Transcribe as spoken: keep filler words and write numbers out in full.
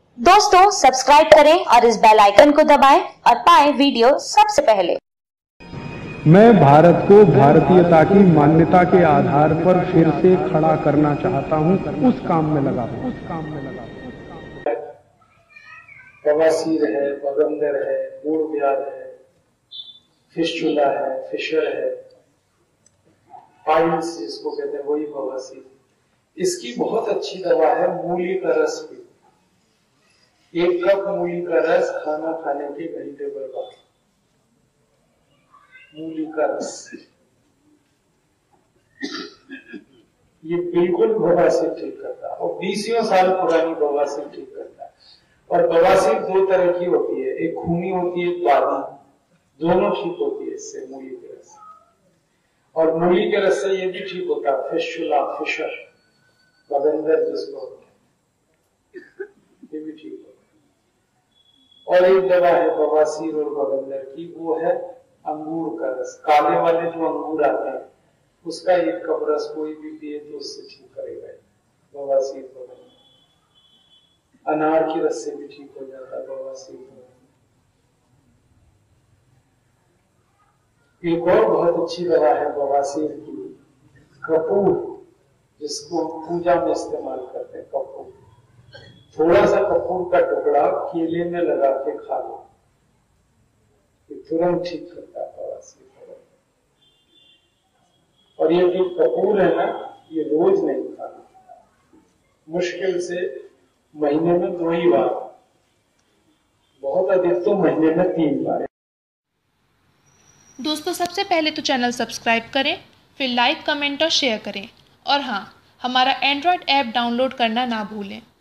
दोस्तों सब्सक्राइब करें और इस बेल आइकन को दबाएं और पाएं वीडियो सबसे पहले। मैं भारत को भारतीयता की मान्यता के आधार पर फिर से खड़ा करना चाहता हूं, उस काम में लगा हूं उस काम में लगा हूं बवासीर है, बगंदर है, मूल व्याध है, फिस्टुला है, फिशर है, पाइल्स जिसको कहते हैं वही बवासीर। इसकी बहुत अच्छी दवा है मूली का रस भी। एक कप मूली का रस खाना खाने के घंटे भर बाद। मूली का रस ये बिल्कुल बवासीर ठीक करता है और बीसियों साल पुरानी बवासीर ठीक करता है। और बवासीर दो तरह की होती है, एक खूनी होती है, एक बादी। दोनों ठीक होती है इससे मूली के रस। और मूली के रस से ये भी ठीक होता है फिस्टुला, फिशर, बगंदर जिसको ये भी ठीक होता है। और एक दवा है बवासीर और बगंदर की, वो है अंगूर का रस। काले वाले जो अंगूर आते हैं उसका एक कप रस कोई भी पिए तो उससे ठीक करेगा बवासीर, बगंदर। अनार की रस से भी ठीक हो जाता है बवासीर, बगंदर। एक और बहुत अच्छी दवा है बवासीर की, कपूर, जिसको पूजा में इस्तेमाल करते हैं। कपूर, थोड़ा सा कपूर का टुकड़ा केले में लगा के खा लो, ये तुरंत ठीक करता है बवासीर। और ये जो कपूर है ना, ये रोज नहीं खाना, मुश्किल से महीने में दो ही बार, बहुत अधिक तो महीने में तीन बार। दोस्तों सबसे पहले तो चैनल सब्सक्राइब करें, फिर लाइक, कमेंट और शेयर करें। और हाँ, हमारा एंड्रॉयड ऐप डाउनलोड करना ना भूलें।